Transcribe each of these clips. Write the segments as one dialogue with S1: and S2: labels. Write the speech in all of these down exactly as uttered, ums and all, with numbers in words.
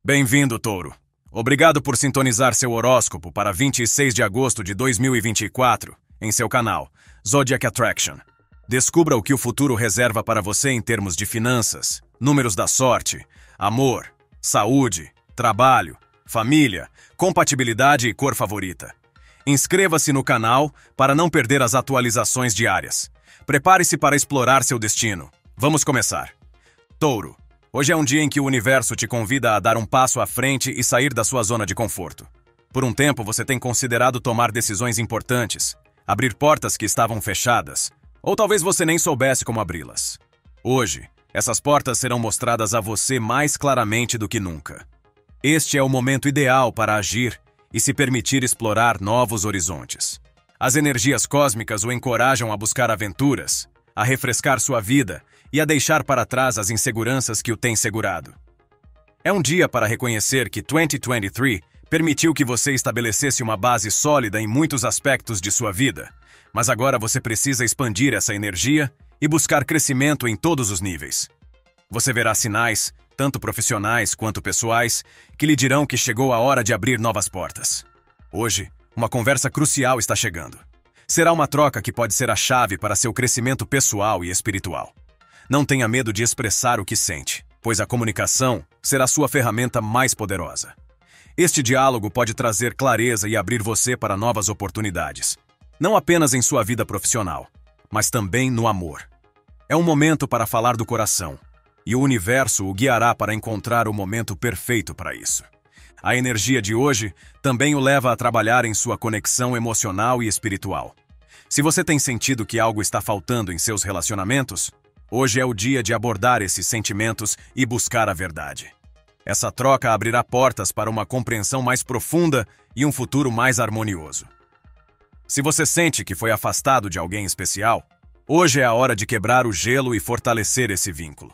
S1: Bem-vindo, Touro. Obrigado por sintonizar seu horóscopo para vinte e seis de agosto de dois mil e vinte e quatro em seu canal Zodiac Attraction. Descubra o que o futuro reserva para você em termos de finanças, números da sorte, amor, saúde, trabalho, família, compatibilidade e cor favorita. Inscreva-se no canal para não perder as atualizações diárias. Prepare-se para explorar seu destino. Vamos começar. Touro. Hoje é um dia em que o universo te convida a dar um passo à frente e sair da sua zona de conforto. Por um tempo você tem considerado tomar decisões importantes, abrir portas que estavam fechadas, ou talvez você nem soubesse como abri-las. Hoje, essas portas serão mostradas a você mais claramente do que nunca. Este é o momento ideal para agir e se permitir explorar novos horizontes. As energias cósmicas o encorajam a buscar aventuras, a refrescar sua vida e a deixar para trás as inseguranças que o têm segurado. É um dia para reconhecer que dois mil e vinte e três permitiu que você estabelecesse uma base sólida em muitos aspectos de sua vida, mas agora você precisa expandir essa energia e buscar crescimento em todos os níveis. Você verá sinais, tanto profissionais quanto pessoais, que lhe dirão que chegou a hora de abrir novas portas. Hoje, uma conversa crucial está chegando. Será uma troca que pode ser a chave para seu crescimento pessoal e espiritual. Não tenha medo de expressar o que sente, pois a comunicação será sua ferramenta mais poderosa. Este diálogo pode trazer clareza e abrir você para novas oportunidades, não apenas em sua vida profissional, mas também no amor. É um momento para falar do coração, e o universo o guiará para encontrar o momento perfeito para isso. A energia de hoje também o leva a trabalhar em sua conexão emocional e espiritual. Se você tem sentido que algo está faltando em seus relacionamentos, hoje é o dia de abordar esses sentimentos e buscar a verdade. Essa troca abrirá portas para uma compreensão mais profunda e um futuro mais harmonioso. Se você sente que foi afastado de alguém especial, hoje é a hora de quebrar o gelo e fortalecer esse vínculo.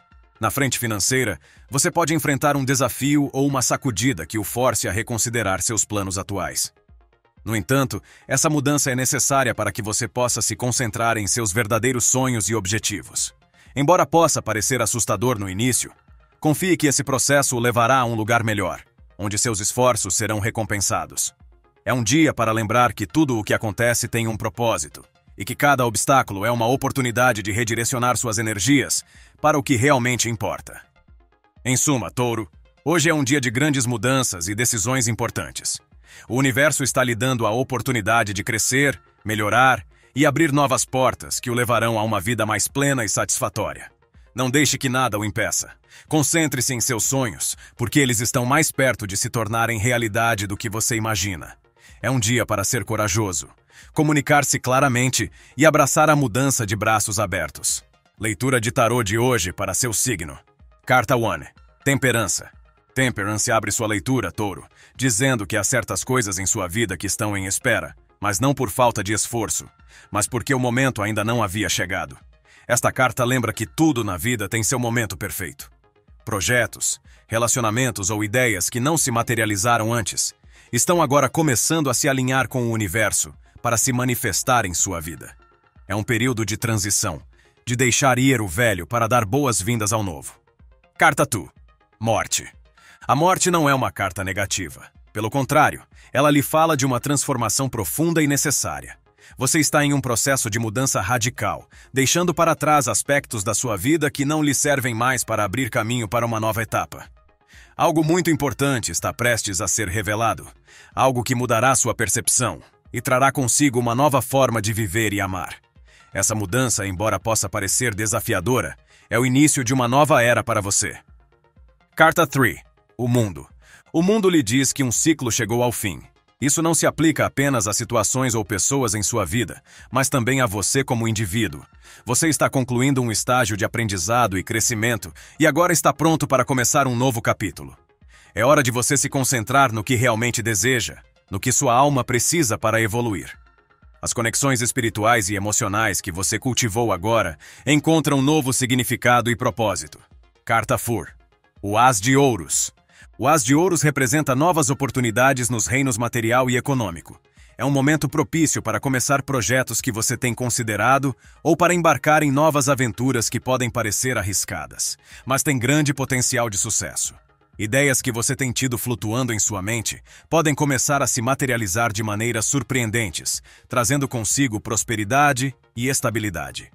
S1: Na frente financeira, você pode enfrentar um desafio ou uma sacudida que o force a reconsiderar seus planos atuais. No entanto, essa mudança é necessária para que você possa se concentrar em seus verdadeiros sonhos e objetivos. Embora possa parecer assustador no início, confie que esse processo o levará a um lugar melhor, onde seus esforços serão recompensados. É um dia para lembrar que tudo o que acontece tem um propósito, e que cada obstáculo é uma oportunidade de redirecionar suas energias para o que realmente importa. Em suma, Touro, hoje é um dia de grandes mudanças e decisões importantes. O universo está lhe dando a oportunidade de crescer, melhorar e abrir novas portas que o levarão a uma vida mais plena e satisfatória. Não deixe que nada o impeça. Concentre-se em seus sonhos, porque eles estão mais perto de se tornarem realidade do que você imagina. É um dia para ser corajoso, comunicar-se claramente e abraçar a mudança de braços abertos. Leitura de tarô de hoje para seu signo. Carta um. Temperança. Temperance abre sua leitura, Touro, dizendo que há certas coisas em sua vida que estão em espera, mas não por falta de esforço, mas porque o momento ainda não havia chegado. Esta carta lembra que tudo na vida tem seu momento perfeito. Projetos, relacionamentos ou ideias que não se materializaram antes estão agora começando a se alinhar com o universo para se manifestar em sua vida. É um período de transição, de deixar ir o velho para dar boas-vindas ao novo. Carta dois. Morte. A morte não é uma carta negativa. Pelo contrário, ela lhe fala de uma transformação profunda e necessária. Você está em um processo de mudança radical, deixando para trás aspectos da sua vida que não lhe servem mais para abrir caminho para uma nova etapa. Algo muito importante está prestes a ser revelado, algo que mudará sua percepção e trará consigo uma nova forma de viver e amar. Essa mudança, embora possa parecer desafiadora, é o início de uma nova era para você. Carta três. O mundo. O mundo lhe diz que um ciclo chegou ao fim. Isso não se aplica apenas a situações ou pessoas em sua vida, mas também a você como indivíduo. Você está concluindo um estágio de aprendizado e crescimento e agora está pronto para começar um novo capítulo. É hora de você se concentrar no que realmente deseja, no que sua alma precisa para evoluir. As conexões espirituais e emocionais que você cultivou agora encontram novo significado e propósito. Carta quatro. O As de Ouros. O As de Ouros representa novas oportunidades nos reinos material e econômico. É um momento propício para começar projetos que você tem considerado ou para embarcar em novas aventuras que podem parecer arriscadas, mas têm grande potencial de sucesso. Ideias que você tem tido flutuando em sua mente podem começar a se materializar de maneiras surpreendentes, trazendo consigo prosperidade e estabilidade.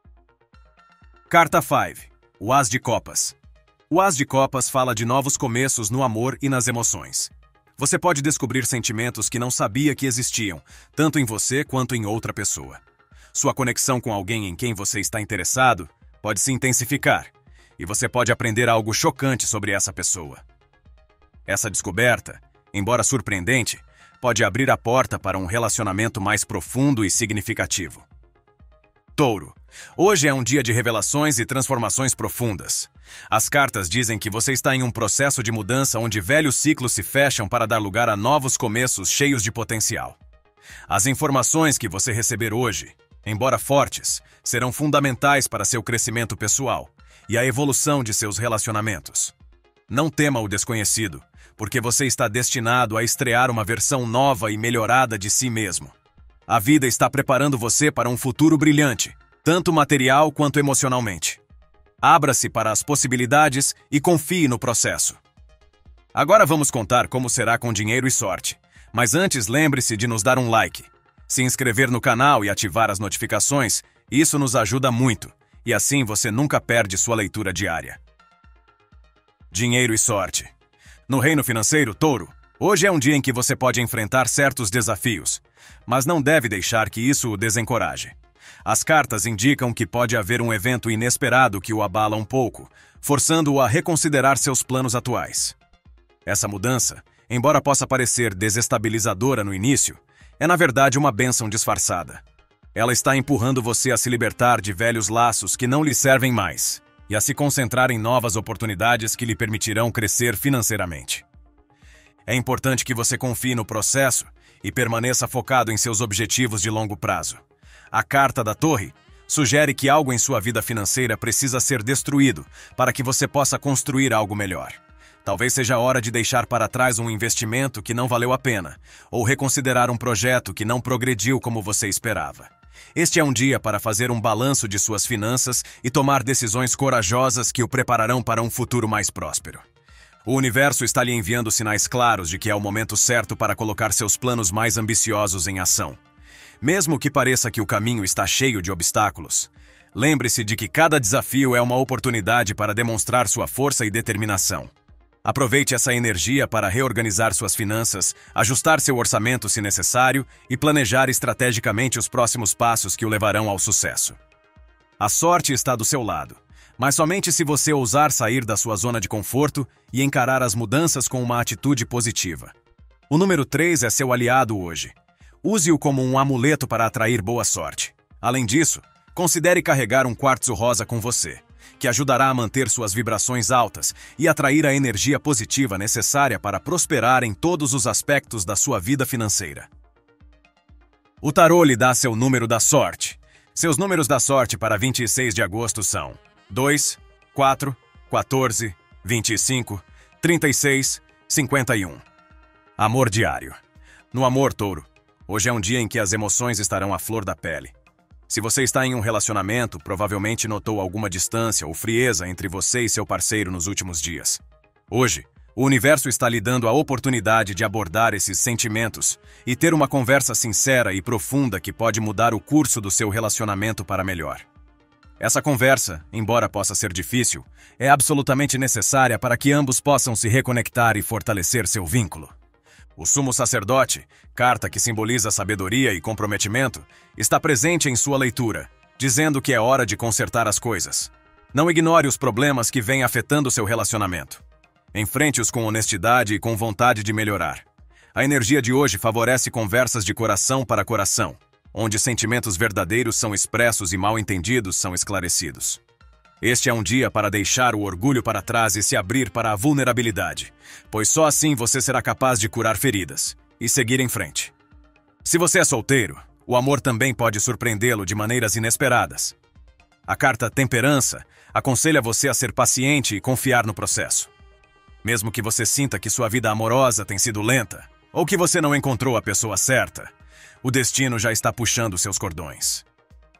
S1: Carta cinco. O As de Copas. O As de Copas fala de novos começos no amor e nas emoções. Você pode descobrir sentimentos que não sabia que existiam, tanto em você quanto em outra pessoa. Sua conexão com alguém em quem você está interessado pode se intensificar, e você pode aprender algo chocante sobre essa pessoa. Essa descoberta, embora surpreendente, pode abrir a porta para um relacionamento mais profundo e significativo. Touro. Hoje é um dia de revelações e transformações profundas. As cartas dizem que você está em um processo de mudança onde velhos ciclos se fecham para dar lugar a novos começos cheios de potencial. As informações que você receber hoje, embora fortes, serão fundamentais para seu crescimento pessoal e a evolução de seus relacionamentos. Não tema o desconhecido, porque você está destinado a estrear uma versão nova e melhorada de si mesmo. A vida está preparando você para um futuro brilhante, tanto material quanto emocionalmente. Abra-se para as possibilidades e confie no processo. Agora vamos contar como será com dinheiro e sorte. Mas antes, lembre-se de nos dar um like, se inscrever no canal e ativar as notificações. Isso nos ajuda muito, e assim você nunca perde sua leitura diária. Dinheiro e sorte. No reino financeiro, Touro, hoje é um dia em que você pode enfrentar certos desafios, mas não deve deixar que isso o desencoraje. As cartas indicam que pode haver um evento inesperado que o abala um pouco, forçando-o a reconsiderar seus planos atuais. Essa mudança, embora possa parecer desestabilizadora no início, é na verdade uma bênção disfarçada. Ela está empurrando você a se libertar de velhos laços que não lhe servem mais e a se concentrar em novas oportunidades que lhe permitirão crescer financeiramente. É importante que você confie no processo e permaneça focado em seus objetivos de longo prazo. A carta da Torre sugere que algo em sua vida financeira precisa ser destruído para que você possa construir algo melhor. Talvez seja a hora de deixar para trás um investimento que não valeu a pena, ou reconsiderar um projeto que não progrediu como você esperava. Este é um dia para fazer um balanço de suas finanças e tomar decisões corajosas que o prepararão para um futuro mais próspero. O universo está lhe enviando sinais claros de que é o momento certo para colocar seus planos mais ambiciosos em ação. Mesmo que pareça que o caminho está cheio de obstáculos, lembre-se de que cada desafio é uma oportunidade para demonstrar sua força e determinação. Aproveite essa energia para reorganizar suas finanças, ajustar seu orçamento se necessário e planejar estrategicamente os próximos passos que o levarão ao sucesso. A sorte está do seu lado, mas somente se você ousar sair da sua zona de conforto e encarar as mudanças com uma atitude positiva. O número três é seu aliado hoje. Use-o como um amuleto para atrair boa sorte. Além disso, considere carregar um quartzo rosa com você, que ajudará a manter suas vibrações altas e atrair a energia positiva necessária para prosperar em todos os aspectos da sua vida financeira. O tarô lhe dá seu número da sorte. Seus números da sorte para vinte e seis de agosto são dois, quatro, quatorze, vinte e cinco, trinta e seis, cinquenta e um. Amor diário. No amor, Touro, hoje é um dia em que as emoções estarão à flor da pele. Se você está em um relacionamento, provavelmente notou alguma distância ou frieza entre você e seu parceiro nos últimos dias. Hoje, o universo está lhe dando a oportunidade de abordar esses sentimentos e ter uma conversa sincera e profunda que pode mudar o curso do seu relacionamento para melhor. Essa conversa, embora possa ser difícil, é absolutamente necessária para que ambos possam se reconectar e fortalecer seu vínculo. O Sumo Sacerdote, carta que simboliza sabedoria e comprometimento, está presente em sua leitura, dizendo que é hora de consertar as coisas. Não ignore os problemas que vêm afetando seu relacionamento. Enfrente-os com honestidade e com vontade de melhorar. A energia de hoje favorece conversas de coração para coração, onde sentimentos verdadeiros são expressos e mal-entendidos são esclarecidos. Este é um dia para deixar o orgulho para trás e se abrir para a vulnerabilidade, pois só assim você será capaz de curar feridas e seguir em frente. Se você é solteiro, o amor também pode surpreendê-lo de maneiras inesperadas. A carta Temperança aconselha você a ser paciente e confiar no processo. Mesmo que você sinta que sua vida amorosa tem sido lenta, ou que você não encontrou a pessoa certa, o destino já está puxando seus cordões.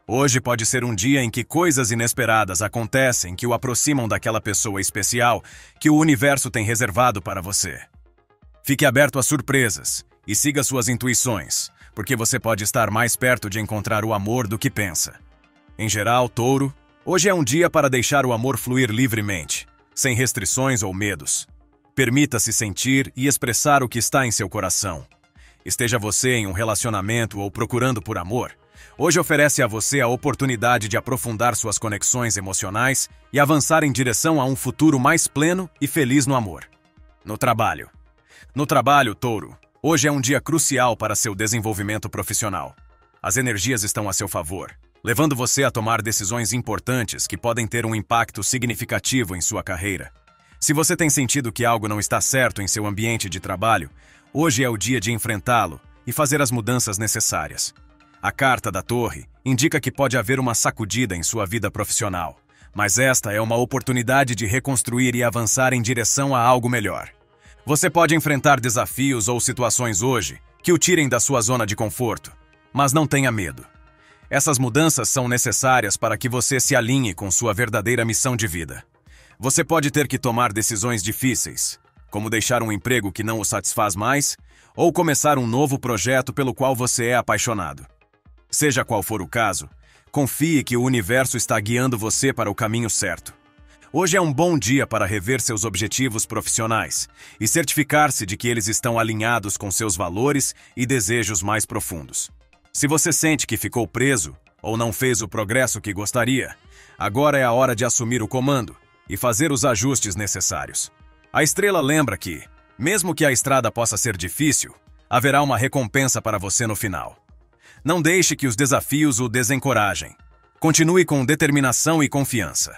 S1: Hoje pode ser um dia em que coisas inesperadas acontecem que o aproximam daquela pessoa especial que o universo tem reservado para você. Fique aberto a surpresas e siga suas intuições, porque você pode estar mais perto de encontrar o amor do que pensa. Em geral, Touro, hoje é um dia para deixar o amor fluir livremente, sem restrições ou medos. Permita-se sentir e expressar o que está em seu coração. Esteja você em um relacionamento ou procurando por amor, hoje oferece a você a oportunidade de aprofundar suas conexões emocionais e avançar em direção a um futuro mais pleno e feliz no amor. No trabalho. No trabalho, Touro, hoje é um dia crucial para seu desenvolvimento profissional. As energias estão a seu favor, levando você a tomar decisões importantes que podem ter um impacto significativo em sua carreira. Se você tem sentido que algo não está certo em seu ambiente de trabalho, hoje é o dia de enfrentá-lo e fazer as mudanças necessárias. A carta da Torre indica que pode haver uma sacudida em sua vida profissional, mas esta é uma oportunidade de reconstruir e avançar em direção a algo melhor. Você pode enfrentar desafios ou situações hoje que o tirem da sua zona de conforto, mas não tenha medo. Essas mudanças são necessárias para que você se alinhe com sua verdadeira missão de vida. Você pode ter que tomar decisões difíceis, como deixar um emprego que não o satisfaz mais ou começar um novo projeto pelo qual você é apaixonado. Seja qual for o caso, confie que o universo está guiando você para o caminho certo. Hoje é um bom dia para rever seus objetivos profissionais e certificar-se de que eles estão alinhados com seus valores e desejos mais profundos. Se você sente que ficou preso ou não fez o progresso que gostaria, agora é a hora de assumir o comando e fazer os ajustes necessários. A estrela lembra que, mesmo que a estrada possa ser difícil, haverá uma recompensa para você no final. Não deixe que os desafios o desencorajem. Continue com determinação e confiança.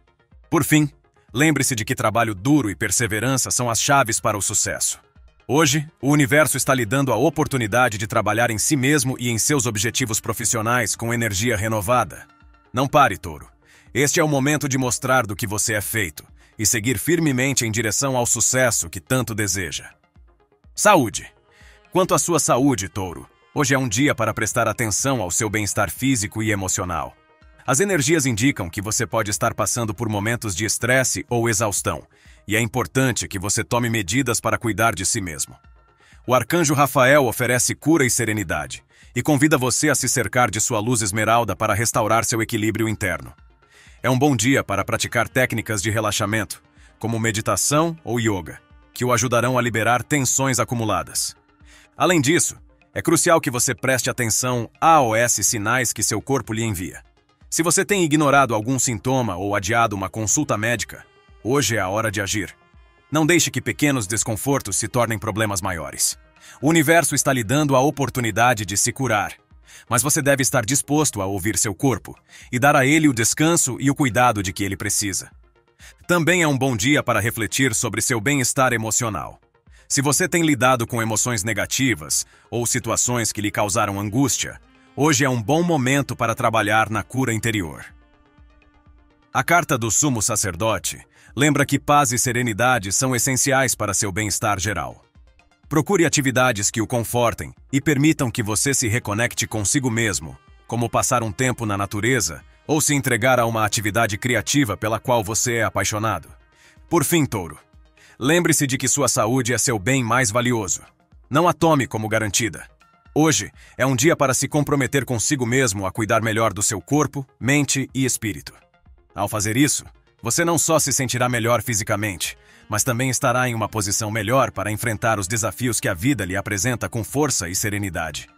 S1: Por fim, lembre-se de que trabalho duro e perseverança são as chaves para o sucesso. Hoje, o universo está lhe dando a oportunidade de trabalhar em si mesmo e em seus objetivos profissionais com energia renovada. Não pare, Touro. Este é o momento de mostrar do que você é feito e seguir firmemente em direção ao sucesso que tanto deseja. Saúde. Quanto à sua saúde, Touro, hoje é um dia para prestar atenção ao seu bem-estar físico e emocional. As energias indicam que você pode estar passando por momentos de estresse ou exaustão, e é importante que você tome medidas para cuidar de si mesmo. O arcanjo Rafael oferece cura e serenidade, e convida você a se cercar de sua luz esmeralda para restaurar seu equilíbrio interno. É um bom dia para praticar técnicas de relaxamento, como meditação ou yoga, que o ajudarão a liberar tensões acumuladas. Além disso, é crucial que você preste atenção aos sinais que seu corpo lhe envia. Se você tem ignorado algum sintoma ou adiado uma consulta médica, hoje é a hora de agir. Não deixe que pequenos desconfortos se tornem problemas maiores. O universo está lhe dando a oportunidade de se curar, mas você deve estar disposto a ouvir seu corpo e dar a ele o descanso e o cuidado de que ele precisa. Também é um bom dia para refletir sobre seu bem-estar emocional. Se você tem lidado com emoções negativas ou situações que lhe causaram angústia, hoje é um bom momento para trabalhar na cura interior. A carta do Sumo Sacerdote lembra que paz e serenidade são essenciais para seu bem-estar geral. Procure atividades que o confortem e permitam que você se reconecte consigo mesmo, como passar um tempo na natureza ou se entregar a uma atividade criativa pela qual você é apaixonado. Por fim, Touro, lembre-se de que sua saúde é seu bem mais valioso. Não a tome como garantida. Hoje é um dia para se comprometer consigo mesmo a cuidar melhor do seu corpo, mente e espírito. Ao fazer isso, você não só se sentirá melhor fisicamente, mas também estará em uma posição melhor para enfrentar os desafios que a vida lhe apresenta com força e serenidade.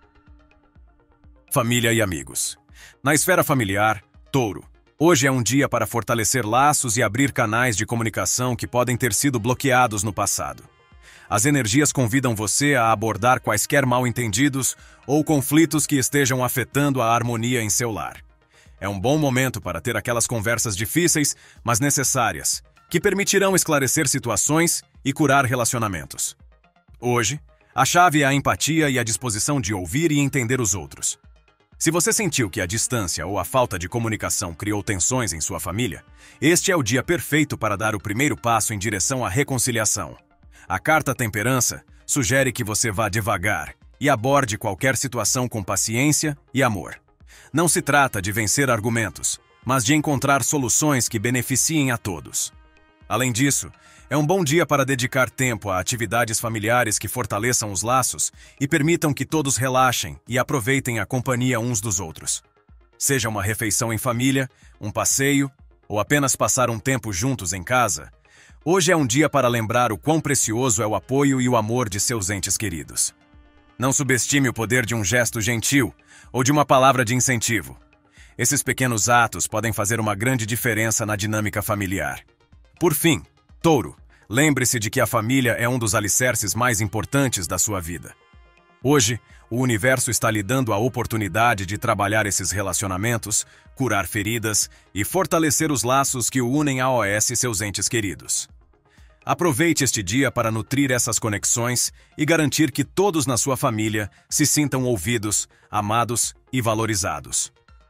S1: Família e amigos. Na esfera familiar, Touro, hoje é um dia para fortalecer laços e abrir canais de comunicação que podem ter sido bloqueados no passado. As energias convidam você a abordar quaisquer mal-entendidos ou conflitos que estejam afetando a harmonia em seu lar. É um bom momento para ter aquelas conversas difíceis, mas necessárias, que permitirão esclarecer situações e curar relacionamentos. Hoje, a chave é a empatia e a disposição de ouvir e entender os outros. Se você sentiu que a distância ou a falta de comunicação criou tensões em sua família, este é o dia perfeito para dar o primeiro passo em direção à reconciliação. A carta Temperança sugere que você vá devagar e aborde qualquer situação com paciência e amor. Não se trata de vencer argumentos, mas de encontrar soluções que beneficiem a todos. Além disso, é um bom dia para dedicar tempo a atividades familiares que fortaleçam os laços e permitam que todos relaxem e aproveitem a companhia uns dos outros. Seja uma refeição em família, um passeio ou apenas passar um tempo juntos em casa, hoje é um dia para lembrar o quão precioso é o apoio e o amor de seus entes queridos. Não subestime o poder de um gesto gentil ou de uma palavra de incentivo. Esses pequenos atos podem fazer uma grande diferença na dinâmica familiar. Por fim, Touro, lembre-se de que a família é um dos alicerces mais importantes da sua vida. Hoje, o universo está lhe dando a oportunidade de trabalhar esses relacionamentos, curar feridas e fortalecer os laços que o unem a O S e seus entes queridos. Aproveite este dia para nutrir essas conexões e garantir que todos na sua família se sintam ouvidos, amados e valorizados.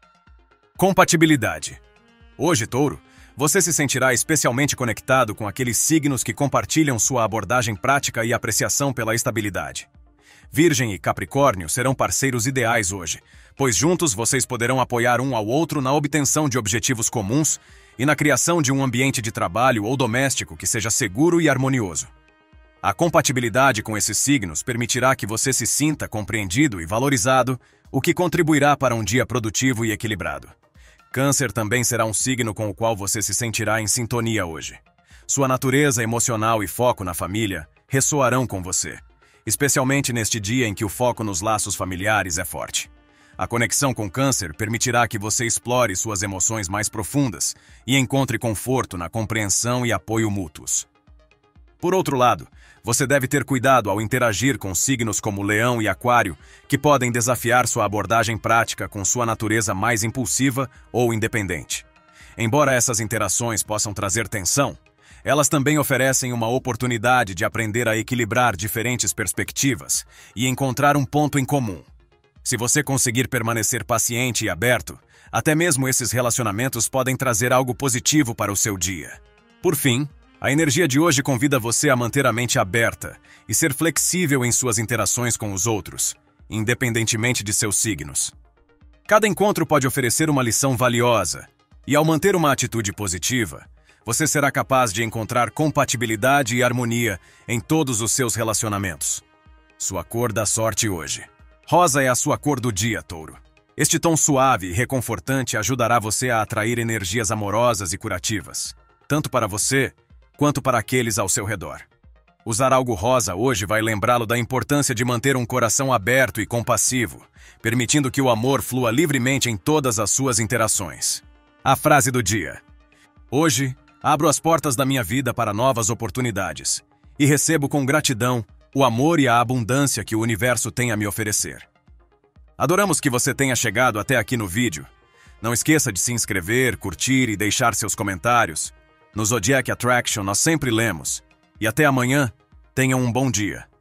S1: Compatibilidade. Hoje, Touro, você se sentirá especialmente conectado com aqueles signos que compartilham sua abordagem prática e apreciação pela estabilidade. Virgem e Capricórnio serão parceiros ideais hoje, pois juntos vocês poderão apoiar um ao outro na obtenção de objetivos comuns e na criação de um ambiente de trabalho ou doméstico que seja seguro e harmonioso. A compatibilidade com esses signos permitirá que você se sinta compreendido e valorizado, o que contribuirá para um dia produtivo e equilibrado. Câncer também será um signo com o qual você se sentirá em sintonia hoje. Sua natureza emocional e foco na família ressoarão com você, especialmente neste dia em que o foco nos laços familiares é forte. A conexão com Câncer permitirá que você explore suas emoções mais profundas e encontre conforto na compreensão e apoio mútuos. Por outro lado, você deve ter cuidado ao interagir com signos como Leão e Aquário, que podem desafiar sua abordagem prática com sua natureza mais impulsiva ou independente. Embora essas interações possam trazer tensão, elas também oferecem uma oportunidade de aprender a equilibrar diferentes perspectivas e encontrar um ponto em comum. Se você conseguir permanecer paciente e aberto, até mesmo esses relacionamentos podem trazer algo positivo para o seu dia. Por fim, a energia de hoje convida você a manter a mente aberta e ser flexível em suas interações com os outros, independentemente de seus signos. Cada encontro pode oferecer uma lição valiosa, e ao manter uma atitude positiva, você será capaz de encontrar compatibilidade e harmonia em todos os seus relacionamentos. Sua cor da sorte hoje. Rosa é a sua cor do dia, Touro. Este tom suave e reconfortante ajudará você a atrair energias amorosas e curativas, tanto para você quanto para aqueles ao seu redor. Usar algo rosa hoje vai lembrá-lo da importância de manter um coração aberto e compassivo, permitindo que o amor flua livremente em todas as suas interações. A frase do dia. Hoje, abro as portas da minha vida para novas oportunidades e recebo com gratidão o amor e a abundância que o universo tem a me oferecer. Adoramos que você tenha chegado até aqui no vídeo. Não esqueça de se inscrever, curtir e deixar seus comentários. No Zodiac Attraction nós sempre lemos. E até amanhã, tenham um bom dia.